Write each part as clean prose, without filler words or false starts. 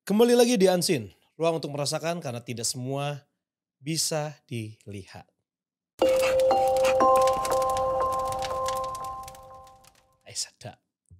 Kembali lagi di Unseen, ruang untuk merasakan karena tidak semua bisa dilihat. Sedap.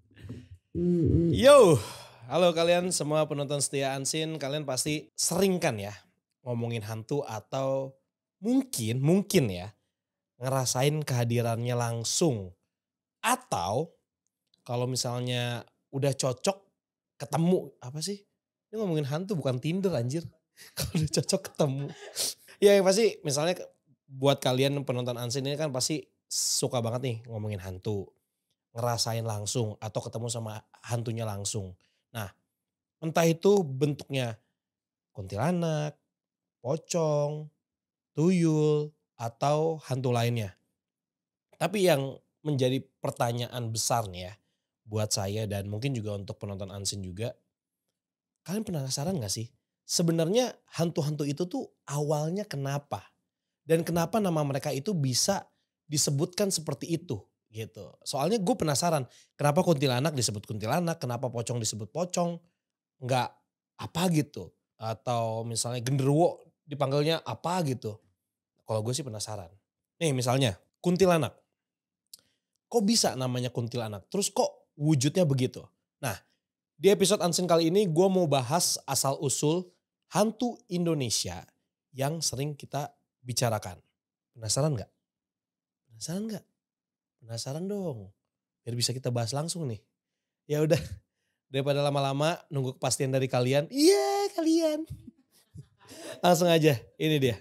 Yo, halo kalian semua penonton setia Unseen, kalian pasti sering kan ya ngomongin hantu atau mungkin ya ngerasain kehadirannya langsung. Atau kalau misalnya udah cocok ketemu, apa sih? Ini ngomongin hantu bukan Tinder anjir. Kalau udah cocok ketemu. Ya yang pasti misalnya buat kalian penonton Unseen ini kan pasti suka banget nih ngomongin hantu. Ngerasain langsung atau ketemu sama hantunya langsung. Nah entah itu bentuknya kuntilanak, pocong, tuyul, atau hantu lainnya. Tapi yang menjadi pertanyaan besar nih ya buat saya dan mungkin juga untuk penonton Unseen juga. Kalian penasaran gak sih? Sebenarnya hantu-hantu itu tuh awalnya kenapa? Dan kenapa nama mereka itu bisa disebutkan seperti itu gitu. Soalnya gue penasaran kenapa kuntilanak disebut kuntilanak, kenapa pocong disebut pocong, nggak apa gitu. Atau misalnya genderuwo dipanggilnya apa gitu. Kalau gue sih penasaran. Nih misalnya kuntilanak. Kok bisa namanya kuntilanak? Terus kok wujudnya begitu? Nah di episode Unseen kali ini gue mau bahas asal usul hantu Indonesia yang sering kita bicarakan. Penasaran nggak? Penasaran nggak? Penasaran dong. Biar bisa kita bahas langsung nih. Ya udah, daripada lama-lama nunggu kepastian dari kalian. Iya kalian. Langsung aja, ini dia.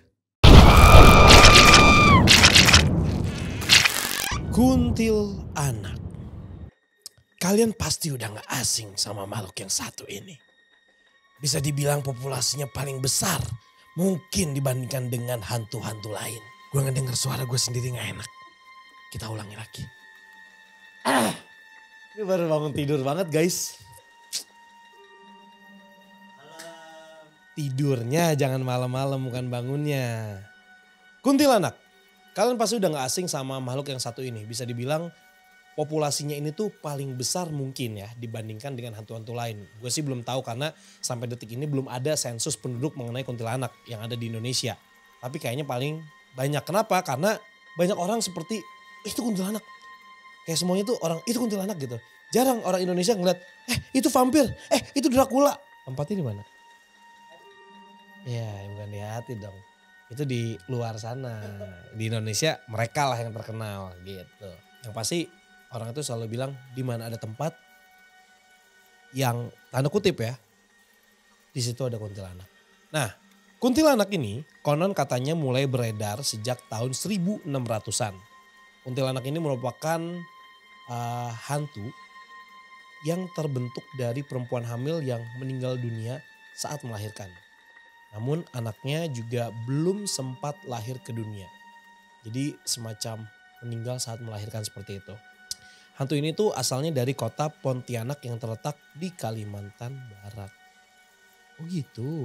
Kuntil anak. Kalian pasti udah gak asing sama makhluk yang satu ini. Bisa dibilang populasinya paling besar. Mungkin dibandingkan dengan hantu-hantu lain. Gue ngedenger suara gue sendiri gak enak. Kita ulangi lagi. Ini baru bangun tidur banget guys. Tidurnya jangan malam-malam bukan bangunnya. Kuntilanak. Kalian pasti udah gak asing sama makhluk yang satu ini. Bisa dibilang populasinya ini tuh paling besar mungkin ya dibandingkan dengan hantu-hantu lain. Gue sih belum tahu karena sampai detik ini belum ada sensus penduduk mengenai kuntilanak yang ada di Indonesia. Tapi kayaknya paling banyak. Kenapa? Karena banyak orang seperti itu kuntilanak. Kayak semuanya tuh orang itu kuntilanak gitu. Jarang orang Indonesia ngeliat itu vampir, itu Dracula. Tempatnya di mana? Ya bukan di hati dong. Itu di luar sana. Di Indonesia mereka lah yang terkenal gitu. Yang pasti orang itu selalu bilang di mana ada tempat yang tanda kutip ya. Di situ ada kuntilanak. Nah kuntilanak ini konon katanya mulai beredar sejak tahun 1600-an. Kuntilanak ini merupakan hantu yang terbentuk dari perempuan hamil yang meninggal dunia saat melahirkan. Namun anaknya juga belum sempat lahir ke dunia. Jadi semacam meninggal saat melahirkan seperti itu. Hantu ini tuh asalnya dari kota Pontianak yang terletak di Kalimantan Barat. Oh gitu.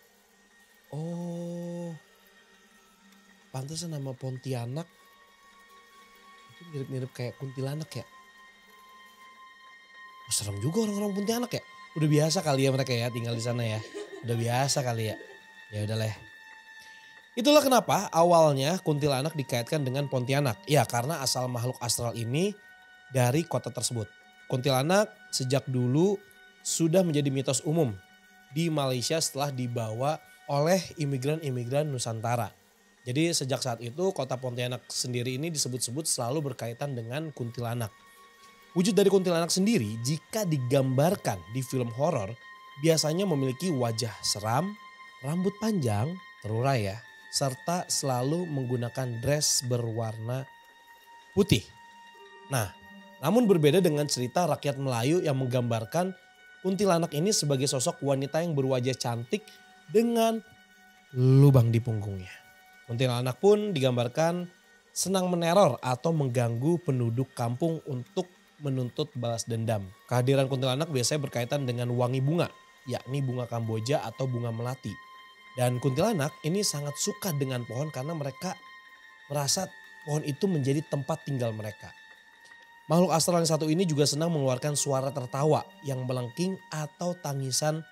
Oh, pantesan nama Pontianak itu mirip-mirip kayak kuntilanak ya. Oh, serem juga orang-orang Pontianak ya. Udah biasa kali ya mereka ya tinggal di sana ya. Udah biasa kali ya. Ya udahlah. Itulah kenapa awalnya kuntilanak dikaitkan dengan Pontianak. Ya karena asal makhluk astral ini dari kota tersebut. Kuntilanak sejak dulu sudah menjadi mitos umum di Malaysia setelah dibawa oleh imigran-imigran Nusantara. Jadi sejak saat itu kota Pontianak sendiri ini disebut-sebut selalu berkaitan dengan kuntilanak. Wujud dari kuntilanak sendiri jika digambarkan di film horor biasanya memiliki wajah seram, rambut panjang, terurai ya, serta selalu menggunakan dress berwarna putih. Nah, namun berbeda dengan cerita rakyat Melayu yang menggambarkan kuntilanak ini sebagai sosok wanita yang berwajah cantik dengan lubang di punggungnya. Kuntilanak pun digambarkan senang meneror atau mengganggu penduduk kampung untuk menuntut balas dendam. Kehadiran kuntilanak biasanya berkaitan dengan wangi bunga, yakni bunga kamboja atau bunga melati. Dan kuntilanak ini sangat suka dengan pohon karena mereka merasa pohon itu menjadi tempat tinggal mereka. Makhluk astral yang satu ini juga senang mengeluarkan suara tertawa yang melengking atau tangisan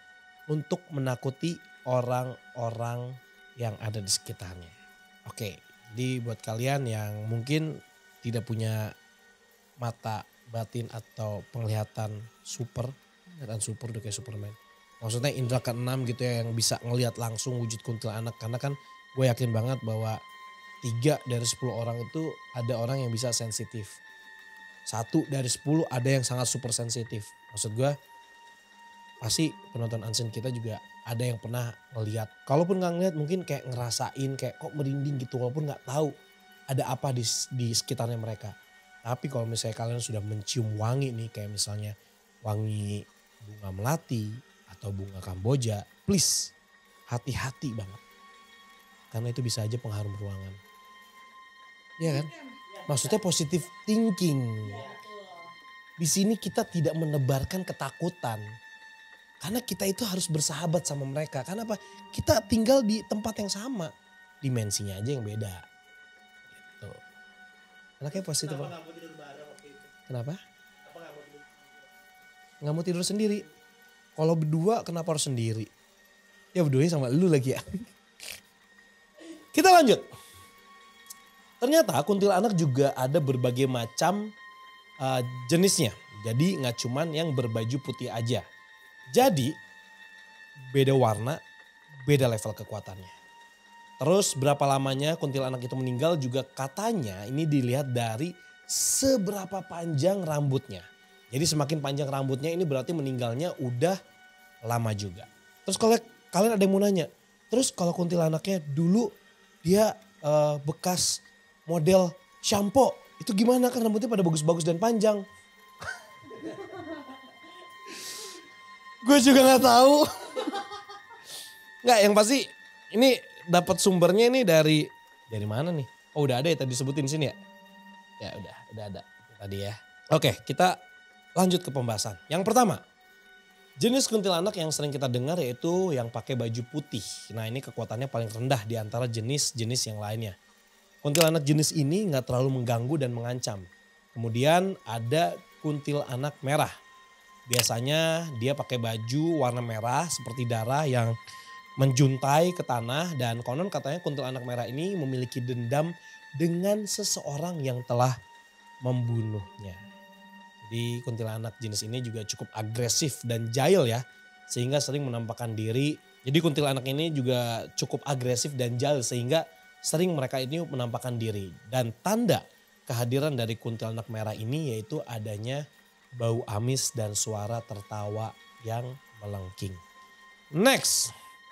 untuk menakuti orang-orang yang ada di sekitarnya. Oke, jadi buat kalian yang mungkin tidak punya mata batin atau penglihatan super, penglihatan super udah kayak Superman. Maksudnya indra keenam gitu ya yang bisa ngelihat langsung wujud kuntilanak. Karena kan gue yakin banget bahwa 3 dari 10 orang itu ada orang yang bisa sensitif. 1 dari 10 ada yang sangat super sensitif. Maksud gue pasti penonton Unseen kita juga ada yang pernah ngelihat. Kalaupun nggak ngeliat mungkin kayak ngerasain kayak kok merinding gitu walaupun nggak tahu ada apa di sekitarnya mereka. Tapi kalau misalnya kalian sudah mencium wangi nih kayak misalnya wangi bunga melati atau bunga kamboja, please hati-hati banget. Karena itu bisa aja pengharum ruangan. Iya kan? Maksudnya positive thinking. Di sini kita tidak menebarkan ketakutan. Karena kita itu harus bersahabat sama mereka. Karena apa? Kita tinggal di tempat yang sama. Dimensinya aja yang beda. Gitu. Anaknya positif. Kenapa gak mau tidur bareng waktu itu? Kenapa? Apa gak mau tidur? Gak mau tidur sendiri. Kalau berdua kenapa harus sendiri? Ya berduanya sama lu lagi ya. Kita lanjut. Ternyata kuntilanak juga ada berbagai macam jenisnya. Jadi gak cuman yang berbaju putih aja. Jadi beda warna, beda level kekuatannya. Terus berapa lamanya kuntilanak itu meninggal juga katanya ini dilihat dari seberapa panjang rambutnya. Jadi semakin panjang rambutnya ini berarti meninggalnya udah lama juga. Terus kalau kalian ada yang mau nanya, terus kalau kuntilanaknya dulu dia bekas model shampoo itu gimana kan rambutnya pada bagus-bagus dan panjang. Gue juga nggak tahu. Nggak, yang pasti ini dapat sumbernya ini dari mana nih? Oh udah ada ya tadi disebutin sini ya? Ya udah ada itu tadi ya. Oke, kita lanjut ke pembahasan. Yang pertama, jenis kuntilanak yang sering kita dengar yaitu yang pakai baju putih. Nah ini kekuatannya paling rendah di antara jenis-jenis yang lainnya. Kuntilanak jenis ini nggak terlalu mengganggu dan mengancam. Kemudian ada kuntilanak merah. Biasanya dia pakai baju warna merah seperti darah yang menjuntai ke tanah dan konon katanya kuntilanak merah ini memiliki dendam dengan seseorang yang telah membunuhnya. Jadi kuntilanak jenis ini juga cukup agresif dan jahil ya sehingga sering menampakkan diri. Jadi kuntilanak ini juga cukup agresif dan jahil sehingga sering mereka ini menampakkan diri. Dan tanda kehadiran dari kuntilanak merah ini yaitu adanya bau amis dan suara tertawa yang melengking. Next,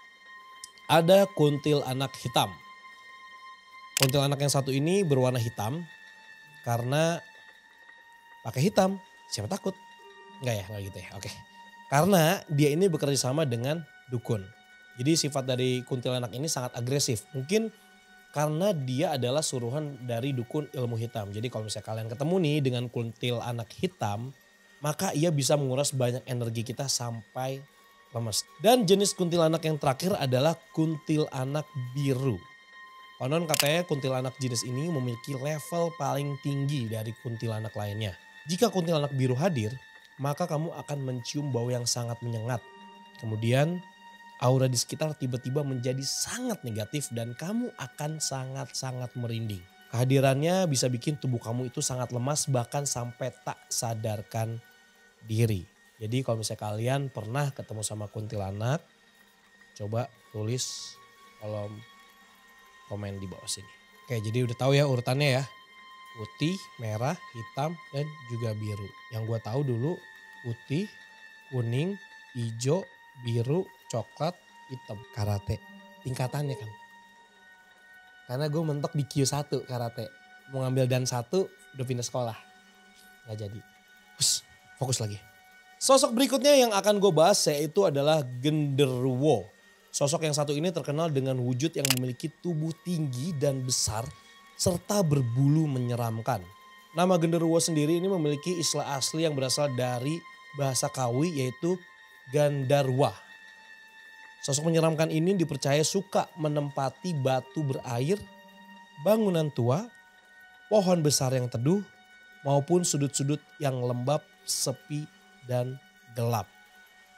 ada kuntilanak hitam. Kuntilanak yang satu ini berwarna hitam karena pakai hitam. Siapa takut? Enggak ya, enggak gitu ya. Oke. Karena dia ini bekerja sama dengan dukun. Jadi sifat dari kuntilanak ini sangat agresif. Mungkin karena dia adalah suruhan dari dukun ilmu hitam. Jadi kalau misalnya kalian ketemu nih dengan kuntilanak hitam, maka ia bisa menguras banyak energi kita sampai lemes. Dan jenis kuntilanak yang terakhir adalah kuntilanak biru. Konon katanya kuntilanak jenis ini memiliki level paling tinggi dari kuntilanak lainnya. Jika kuntilanak biru hadir, maka kamu akan mencium bau yang sangat menyengat. Kemudian aura di sekitar tiba-tiba menjadi sangat negatif dan kamu akan sangat-sangat merinding. Kehadirannya bisa bikin tubuh kamu itu sangat lemas bahkan sampai tak sadarkan diri. Jadi kalau misalnya kalian pernah ketemu sama kuntilanak, coba tulis kolom komen di bawah sini. Oke, jadi udah tahu ya urutannya ya. Putih, merah, hitam, dan juga biru. Yang gue tahu dulu putih, kuning, hijau, biru, coklat, hitam. Karate. Tingkatannya kan. Karena gue mentok di Q1 karate. Mau ngambil dan 1 udah pindah sekolah. Gak jadi. Fokus lagi. Sosok berikutnya yang akan gue bahas yaitu adalah genderuwo. Sosok yang satu ini terkenal dengan wujud yang memiliki tubuh tinggi dan besar serta berbulu menyeramkan. Nama genderuwo sendiri ini memiliki istilah asli yang berasal dari bahasa Kawi yaitu Gandarwa. Sosok menyeramkan ini dipercaya suka menempati batu berair, bangunan tua, pohon besar yang teduh, maupun sudut-sudut yang lembab, sepi, dan gelap.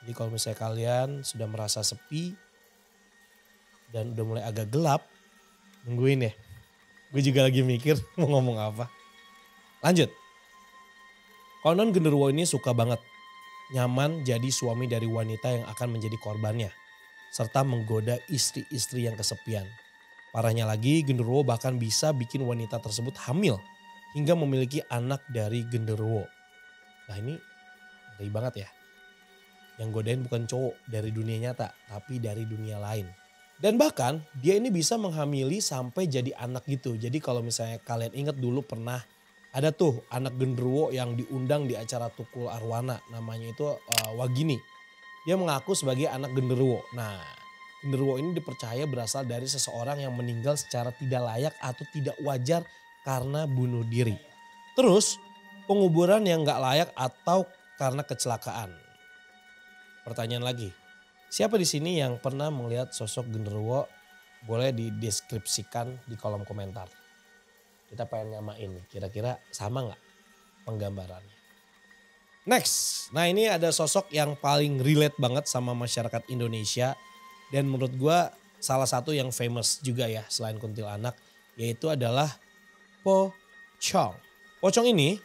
Jadi kalau misalnya kalian sudah merasa sepi dan udah mulai agak gelap, nungguin ya. Gue juga lagi mikir mau ngomong apa. Lanjut. Konon genderuwo ini suka banget nyaman jadi suami dari wanita yang akan menjadi korbannya. Serta menggoda istri-istri yang kesepian. Parahnya lagi genderuwo bahkan bisa bikin wanita tersebut hamil. Hingga memiliki anak dari genderuwo. Nah ini ngeri banget ya. Yang godain bukan cowok dari dunia nyata, tapi dari dunia lain. Dan bahkan dia ini bisa menghamili sampai jadi anak gitu. Jadi kalau misalnya kalian ingat dulu pernah ada tuh anak genderuwo yang diundang di acara Tukul Arwana. Namanya itu Wagini. Dia mengaku sebagai anak genderuwo. Nah genderuwo ini dipercaya berasal dari seseorang yang meninggal secara tidak layak atau tidak wajar karena bunuh diri. Terus penguburan yang gak layak atau karena kecelakaan. Pertanyaan lagi, siapa di sini yang pernah melihat sosok genderuwo? Boleh dideskripsikan di kolom komentar. Kita pengen nyamain nih, kira-kira sama gak penggambarannya? Next, nah ini ada sosok yang paling relate banget sama masyarakat Indonesia. Dan menurut gue salah satu yang famous juga ya selain kuntilanak. Yaitu adalah pocong. Pocong ini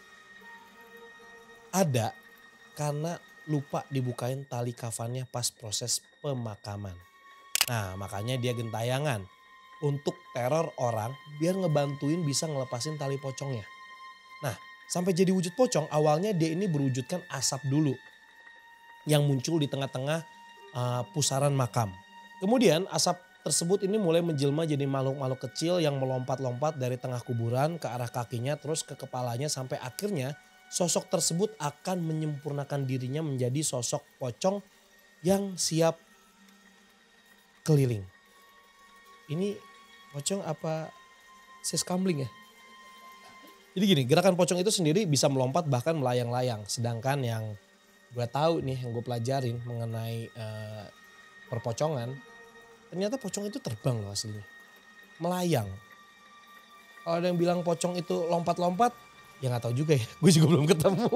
ada karena lupa dibukain tali kafannya pas proses pemakaman. Nah makanya dia gentayangan untuk teror orang biar ngebantuin bisa ngelepasin tali pocongnya. Nah sampai jadi wujud pocong awalnya dia ini berwujudkan asap dulu. Yang muncul di tengah-tengah pusaran makam. Kemudian asap tersebut ini mulai menjelma jadi makhluk-makhluk kecil yang melompat-lompat dari tengah kuburan ke arah kakinya terus ke kepalanya sampai akhirnya sosok tersebut akan menyempurnakan dirinya menjadi sosok pocong yang siap keliling. Ini pocong apa seskambling ya? Jadi gini, gerakan pocong itu sendiri bisa melompat bahkan melayang-layang. Sedangkan yang gue tahu nih, yang gue pelajarin mengenai perpocongan, ternyata pocong itu terbang loh aslinya. Melayang. Kalau ada yang bilang pocong itu lompat-lompat, ya gak tahu juga ya. Gue juga belum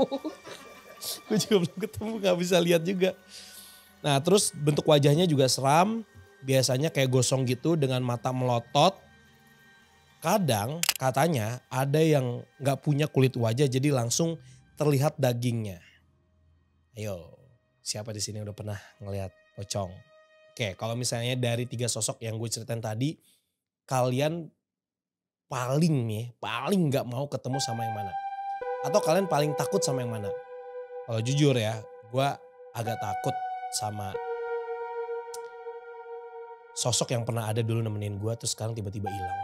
ketemu. Gak bisa lihat juga. Nah terus bentuk wajahnya juga seram. Biasanya kayak gosong gitu dengan mata melotot. Kadang katanya ada yang gak punya kulit wajah jadi langsung terlihat dagingnya. Ayo, siapa di sini udah pernah ngelihat pocong? Oke, kalau misalnya dari 3 sosok yang gue ceritain tadi, kalian paling gak mau ketemu sama yang mana? Atau kalian paling takut sama yang mana? Kalau jujur ya, gue agak takut sama sosok yang pernah ada dulu nemenin gue terus sekarang tiba-tiba hilang.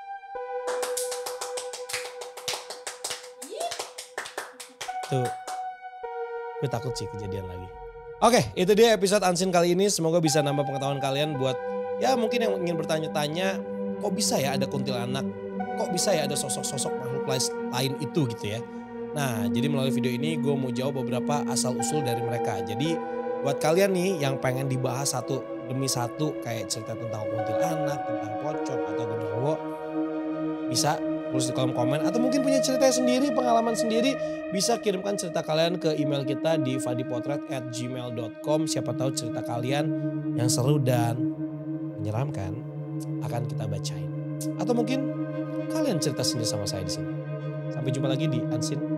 Tuh, gue takut sih kejadian lagi. Oke, itu dia episode Unseen kali ini. Semoga bisa nambah pengetahuan kalian buat ya mungkin yang ingin bertanya-tanya, kok bisa ya ada kuntilanak? Kok bisa ya ada sosok-sosok makhluk lain itu gitu ya. Nah, jadi melalui video ini gue mau jawab beberapa asal-usul dari mereka. Jadi buat kalian nih yang pengen dibahas satu demi satu kayak cerita tentang kuntilanak, tentang pocong atau genderuwo, bisa tulis di kolom komen atau mungkin punya cerita sendiri, pengalaman sendiri, bisa kirimkan cerita kalian ke email kita di fadipotret@gmail.com. Siapa tahu cerita kalian yang seru dan menyeramkan akan kita bacain. Atau mungkin kalian cerita sendiri sama saya di sini. Sampai jumpa lagi di Unseen